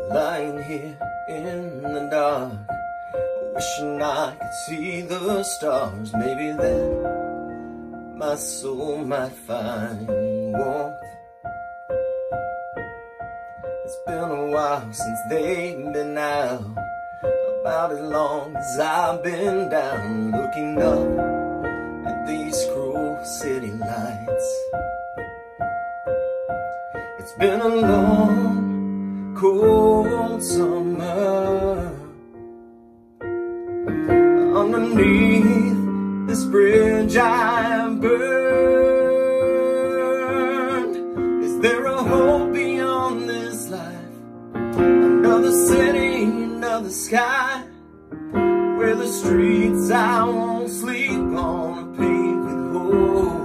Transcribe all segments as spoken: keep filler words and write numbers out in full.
lying here in the dark, wishing I could see the stars. Maybe then my soul might find warmth. It's been a while since they've been out, about as long as I've been down, looking up at these cruel city lights. It's been a long, cold summer. Underneath this bridge I've burned. Is there a hope beyond this life? Another city, another sky, where the streets I won't sleep on are paved with hope,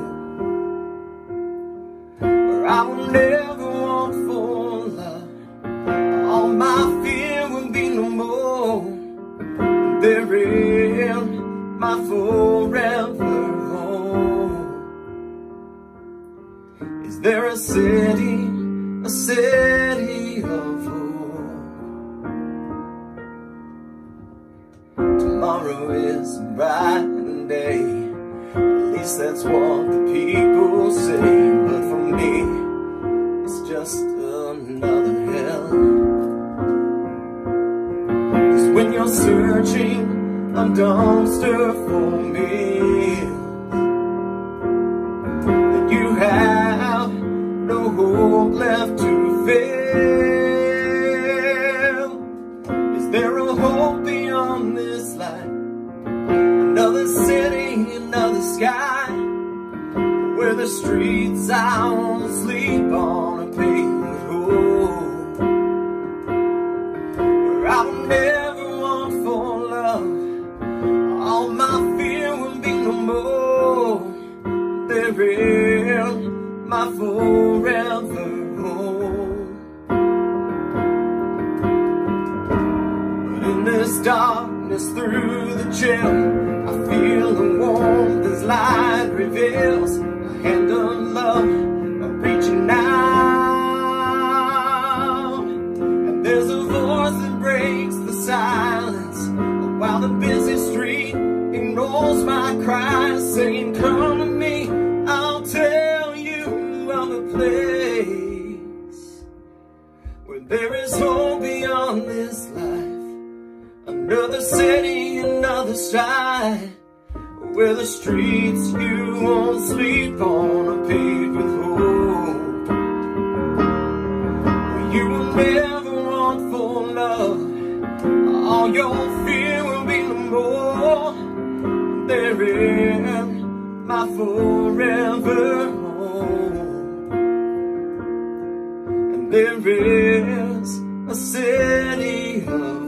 where I will never want for love. All my fear will be no more. They're in my forever home. Is there a city, a city of hope? Tomorrow is a bright day, at least that's what the people say. But for me, it's just another hell. Cause when you're searching a dumpster for meals, then you have no hope left to fill. Is there a hope beyond this life? Another city, another sky, where the streets I won't sleep on are paved with hope, where I will never want for love. All my fear will be no more. They're in my forever home. But in this darkness through the chill, I feel the warmth as light reveals. A hand of love, I'm reaching out, and there's a voice that breaks the silence, while the busy street ignores my cries, saying, come to me, I'll tell you of a place where there is hope beyond this life. Another city, another side, where the streets you won't sleep on are paved with hope, where you will never want for love. All your fear will be no more. They're in my forever home. And there is a city of